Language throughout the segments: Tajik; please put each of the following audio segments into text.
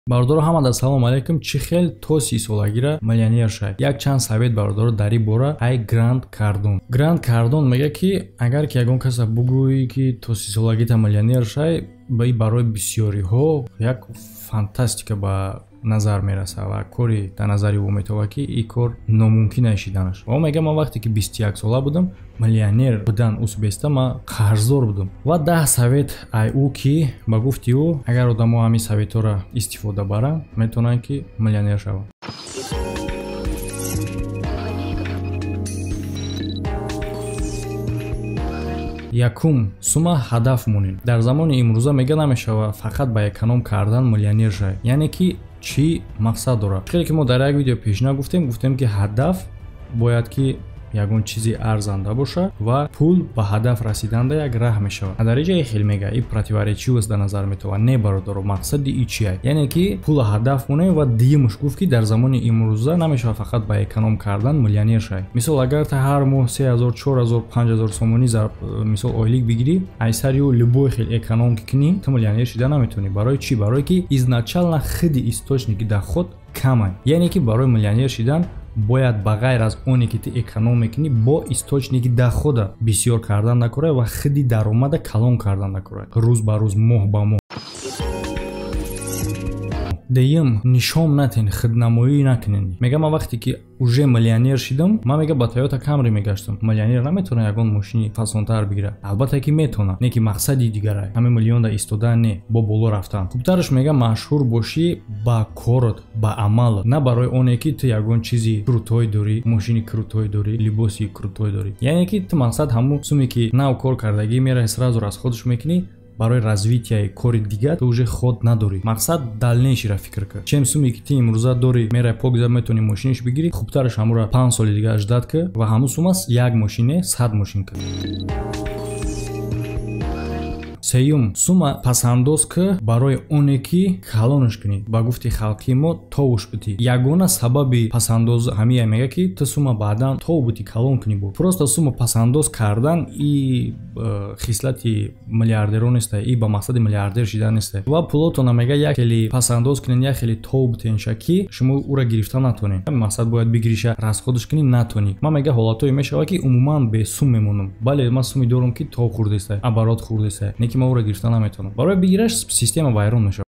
Бардоро ҳамада салом алейкум. Чӣ хел то 30 солагира миллионер шавед? Як чанд совет бардоро дар ин бора ай Грант Кардон. Грант Кардон мега ки агар ки ягон каса бугӯӣ ки то 30 солагита миллионер шавед, ба ин барои бисёриҳо як фантастика ба назар мераса ва кори дар назари ӯ метавад ки ин кор номумкин шиданаш. Ва мега ман вақте ки 21 сола будам, миллионер будан усбеста ман қарздор будам. Ва 10 совет ай ӯ ки ба гуфти ӯ агар одамо ҳамин советҳоро истифода баранд, метавонанд ки миллионер шаванд. Якум, сума ҳадаф монед. Дар замони имрӯза мега намешава фақат ба эконом кардан миллионер шавед. Яъне ки чӣ мақсад дорад? Хеле ки мо дар як видео пешина гуфтем ки ҳадаф бояд ки ягон чизи арзанда боша ва пул ба ҳадаф расиданда як раҳ мешавад. Дар инҷа хел мега ин противоречивост дар назар метавад. Не бародаро, мақсади ин чия? Яъне ки пула ҳадаф монем ва дигимуш гуфт ки дар замони имрӯза намешавад фақат ба эконом кардан миллионер шавед. Мисол агар та ҳар моҳ 3000, 4000, 5000 сомонӣ мисол ойлик бигирӣ, айсариу любой хел эконом кунӣ, та миллионер шида наметавонӣ. Барои чӣ? Барои ки изначально хиди источники доход камай. Яъне ки барои миллионер шидан бояд ба ғайр аз оне ки ту эконом мекунӣ, бо источники дохода бисёр кардан накорад ва хиди даромада калон кардан накорад. Рӯз ба рӯз, моҳ ба моҳ. Деюм, нишон натен, хиднамоӣ накунед. Мега ман вақте ки уже миллионер шидам, ман мега ба Toyota Camry мегаштам. Миллионер наметавона ягон мошини фасонтар бигира. Албатта ки метавона. Не ки мақсади дигаре. Ҳама миллионда истодан не, бо боло рафтан. Хубтараш мега машҳур бошӣ ба корот, ба амал, на барои оне ки ту ягон чизи крутой дорӣ, мошини крутой дорӣ, либоси крутой дорӣ. Яъне ки ту мақсад ҳамун суме ки нав кор кардагӣ мера сразу расходш мекунӣ. Барои развитияи кори дигар ту уже ход надорӣ. Мақсад дальнейшира фикр кар. Чем суме ки ту имрӯза дорӣ, мера погза метавонӣ мошиниш бигирӣ, хубтараш ҳамура 5 соли дига ждат ка ва ҳамун сумас як мошине 100 мошин ка. Сеюм, сума пасандоз ки барои оне ки калонаш кунӣ. Ба гуфти халқи мо товуш битӣ. Ягона сабаби пасандоз ҳамия мега ки ту сума баъдан тов бутӣ калон кунӣ буд. Просто сума пасандоз кардан и хислати миллиардеро нест, и ба мақсади миллиардер шидан нест. Ва пулотона мега як хели пасандоз кунед, як хели тов бутен ки шумо ура гирифта натонед. Мақсад бояд бигириша расходш кунӣ натонӣ. Ман мега ҳолатое мешава ки умуман бе сум мемонам. Бале ман суми дорам ки тов хурдеста, оборот хурдеста. Не ки ман ура гирифта наметавонам. Барои бигираш система вайрон мешавад.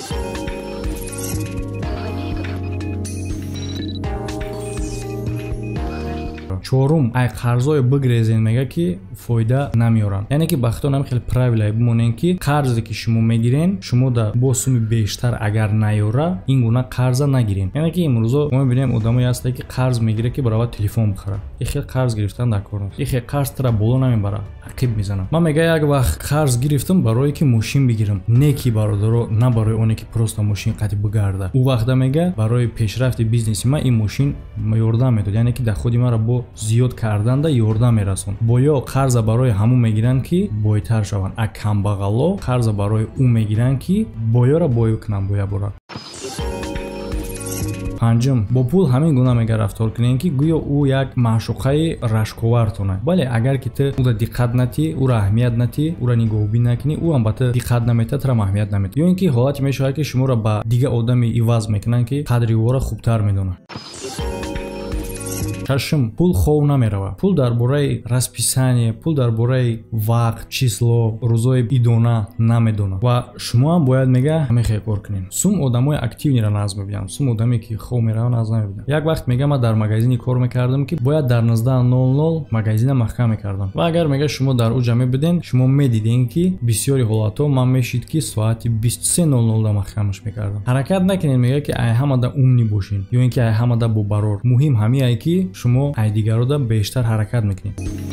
чорум, ай қарзои бигрезен мега ки фоида намеёранд. Яъне ки ба худо намехел правила бимонен ки қарзе ки шумо мегирен, шумо да бо суми бештар агар наёра, ин гуна қарза нагирен. Яъне ки имрӯзо мо мебинем одамое ҳастанд ки қарз мегире ки барои телефон бихара. ин хел қарз гирифтан дар кор нест. ин хел қарз тра боло намебара, ақиб мезанад. Ман мега як вақт қарз гирифтам барое ки мошин бигирам. Не ки бародаро, на барои оне ки просто мошин қати бигарда. ӯ вақта мега барои пешрафти бизнеси ман ин мошин ёрдам медод. Яъне ки доходи маро бо зиёд карданда ёрдам мерасон. Боё қарза барои ҳамун мегиранд ки бойтар шаванд. А камбағало қарза барои ӯ мегиранд ки боёра боё кунанд боя бора. Панҷум, бо пул ҳамин гуна мега рафтор кунед ки гӯё ӯ як маъшуқаи рашковартона. Бале агар ки ту ӯра диққат натӣ, ӯра аҳамият натӣ, ӯра нигоҳубӣ накунӣ, ӯ ҳам ба ту диққат наметад, тра аҳамият наметад. Ё ин ки ҳолате мешавад ки шуморо ба дигар одами иваз мекунанд ки қадри ӯро хубтар медонанд. Шашум, пул хов намерава. Пул дар бораи расписание, пул дар бораи вақт, число, рӯзои идона намедонад. Ва шумо ҳам бояд мега ҳамин кор кунед. Сум одамои активниро назд мебинанд. Сум одаме ки хов мерава назд намебинанд. Як вақт мега ман дар магазини кор мекардам ки бояд дар 19:00 магазина маҳкам мекардам. Ва агар мега шумо дар уҷа мебуден, шумо медиден ки бисёри ҳолатҳо ман мешид ки соати 23:00 да маҳкамаш мекардам. Ҳаракат накунед мега ки ай ҳамада умни бошен ё ин ки ай ҳамада бобарор. Муҳим ҳамияе ки шумо ай дигарода бештар ҳаракат мекунед.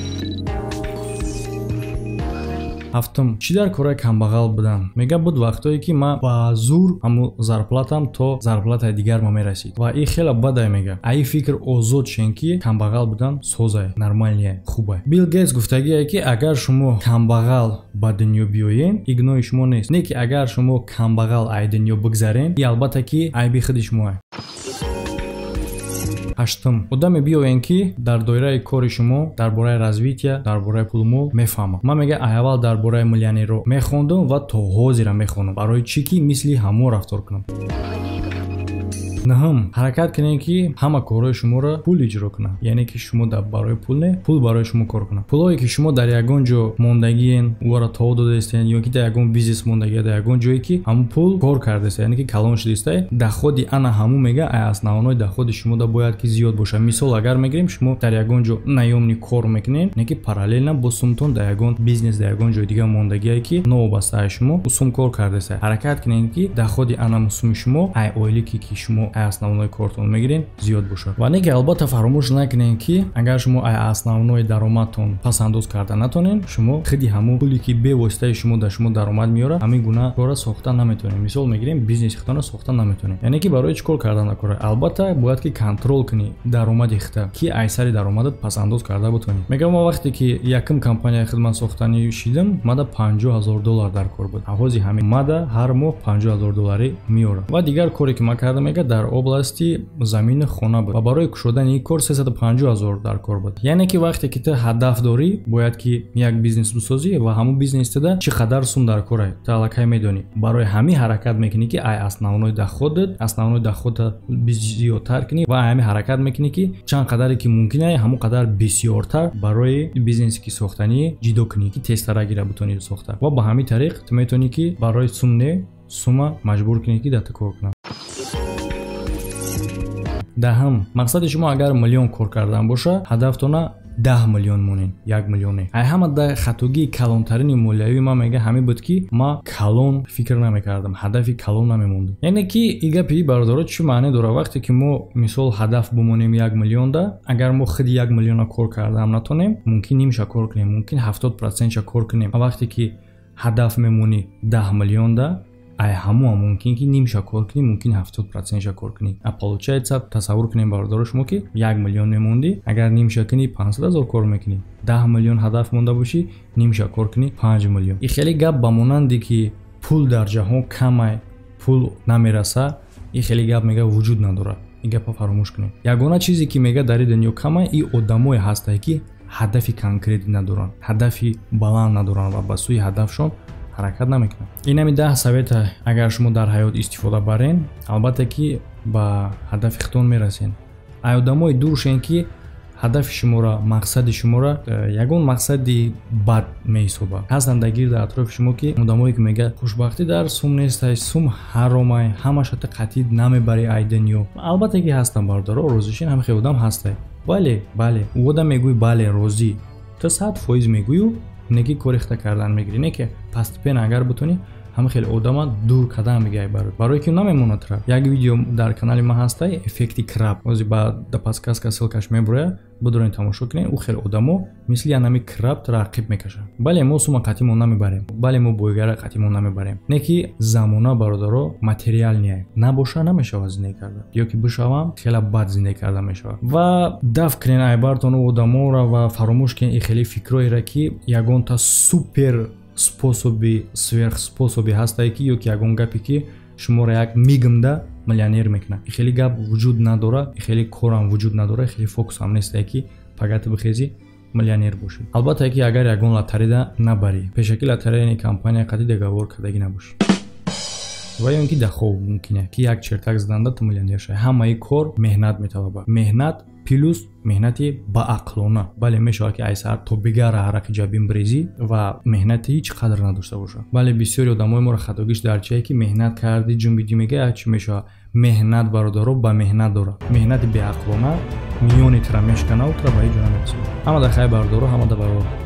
ҳафтум, чӣ дар кораи камбағал будан? Мега буд вақтое ки ман ба зур ҳамун зарплатам то зарплатаи дигар ма мерасид. Ва ин хела бадае мега. Ай фикр озод шен ки камбағал будан созае, нормалие, хубае. Билл Гейтс гуфтагие ки агар шумо камбағал ба дунё биёен, игнои шумо нест. Не ки агар шумо камбағал ай дунё бигзарен, и албатта ки айби худи шумоае. ҳаштум одаме биёен ки дар доираи кори шумо дар бораи развития дар бораи пулмол мефаҳмам. Ман мега аввал дар бораи миллионерро мехондум ва то ҳозира мехонам барои чӣ ки мисли ҳамо рафтор кунам. наҳам ҳаракат кунед ки ҳама корҳои шуморо пул иҷро кунад, яъне ки шумо барои пул не пул барои шумо кор кунад. Пулое ки шумо дар ягон ҷо мондагиен уара то додастен ё ки дар ягон бизнес мондагия дар ягон ҷое ки ҳамо пул кор кардаст, яъне ки калон шудистай доходи ана ҳамо мега ай основной доходи шумо да бояд ки зиёд боша. Мисол агар мегирем шумо дар ягон ҷо наёмни кор мекунед, не ки параллелна бо сумтон дар ягон бизнес дар ягон ҷои дига мондагия ки новобастаи шумо сум кор кардастай. ҳаракат кунед ки доходи ана суми шумо ай ойлики ки шумо ай основной кортон мегирен зиёд бошад. Ва неки албатта фаромӯш накунед ки агар шумо ай основной даромадтон пасандоз карда натонен, шумо худи ҳамон пуле ки бевоситаи шумо дар шумо даромад меёрад ҳамин гуна кора сохта наметонед. Мисол мегирем бизнеси худтона сохта наметонед, яъне ки барои чӣ кор кардан накора. Албатта бояд ки контрол кунӣ даромади худта ки айсари даромадат пасандоз карда бутонӣ. Мегӯям мо вақте ки якум компанияи хидмат сохтанӣ шидам мада $50,000 дар кор буд. авози ҳамин мада ҳар моҳ $50,000 меёрад. Ва дигар коре ки ман кардам мега дар области замини хона буд ва барои кушодани ин кор $350,000 дар кор буд. яъне ки вақте ки ту ҳадаф дорӣ бояд ки як бизнес бисозӣ ва ҳамон бизнесда чӣ қадар сум дар корай ту аллакай медонӣ. барои ҳамин ҳаракат мекунӣ ки ай основной дохода зиёдтар кунӣ ва ҳамин ҳаракат мекунӣ ки чанд қадаре ки мумкин ай ҳамон қадар бисёртар барои бизнеси ки сохтанӣ ҷидо кунӣ ки тезтара гира бутонӣ сохта. ва ба ҳамин тариқ ту метавонӣ ки барои сум не сума маҷбур кунӣ ки дар ту кор кунад. даҳам мақсади шумо агар миллион кор кардан боша ҳадафтона 10 миллион монен 1 миллион не. ай ҳама да хатогии калонтарини молиявӣ ман мега ҳамин буд ки ма калон фикр намекардам, ҳадафи калон намемондум. яъне ки и гапи бародаро чӣ маъне дорад? вақте ки мо мисол ҳадаф бимонем 1 миллионда, агар мо худи 1 миллиона кор кардам натонем, мумкин нимша кор кунем, мумкин 70% кор кунем. вақте ки ҳадаф мемони 10 миллионда, ай ҳамо мумкин ки нимша кор кунӣ, мумкин 70% кор кунӣ. А получается тасаввур кунем бародаро шумо ки 1 миллион мемонди, агар нимша кунӣ 500,000 кор мекунӣ. 10 миллион ҳадаф монда бошӣ, нимша кор кунӣ 5 миллион. и хеле гап ба монанде ки пул дар ҷаҳон камай, пул намераса, и хеле гап мега вуҷуд надорад. и гапа фаромӯш кунем. ягона чизе ки мега дар дунё камай и одамое ҳастанд ки ҳадафи конкрет надоранд, ҳадафи баланд надоранд ва ба сӯи ҳадафшон ҳаракат намекунад. ин ҳами 10 совета агар шумо дар ҳаёт истифода барен, албатта ки ба ҳадафи худтон мерасен. ай одамои дуршен ки ҳадафи шуморо, мақсади шуморо ягон мақсади бад меҳисобад. ҳастанд дар гирда атрофи шумо ки одамое ки мегӯяд хушбахтӣ дар сум нестай, сум ҳаромай, ҳамаша ту қатъи намебари ай дунё. албатта ки ҳастанд бародаро, розишин ҳамин хел одам ҳастай. бале ӯ одам мегӯй бале розӣ, ту 100% мегӯю неки кори худта кардан мегирӣ, не ки постепенно агар бутонӣ ҳама хеле одама дур кадан мегӯяй барои ки намемонад тра. як видео дар канали ман ҳастай, эффекти краб. ози ба да подсказка ссылкаш мебурояд, бидорен тамошо кунед. ӯ хеле одамо мисли анами краб рақиб мекашанд. бале мо сума қатъимон намебарем, бале мо бойгара қатъимон намебарем. не ки замона бародаро материалния набоша намешавад зиндагӣ карда, ё ки бишавам хеле бад зиндагӣ карда мешавад. ва даф кунен айбартону одаморо ва фаромӯш кунен и хеле фикроеро ки ягонта супер способи сверхспособи ҳастае ки ё ки ягон гапе ки шуморо як мигмда миллионер мекунад. и хеле гап вуҷуд надорад, и хеле корам вуҷуд надорад, хеле фокус ҳам нестае ки пагати бихези миллионер бошӣ. албатта ки агар ягон лотарида набарӣ, пешаки лотареяни компания қади договор кардагӣ набошӣ. ва ё ин ки дахоб мумкин е ки як чертак заданда ту миллионер шавӣ. ҳамаи кор меҳнат металабад. меҳнат плюс меҳнати баақлона. бале мешавад ки ай сар то бигара ҳарақи ҷабин бирезӣ ва меҳнати ҳеҷ қадр надошта бошад. бале бисёри одамои моро хатогиш дар чие ки меҳнат карди ҷунбидӣ мегӯяд чӣ мешавад. меҳнат бародаро ба меҳнат дорад. меҳнати беақлона миёни тра мешкана ва тра ба ҳеҷ ҷо намерасад. ҳама да хайр бародаро, ҳама да барор.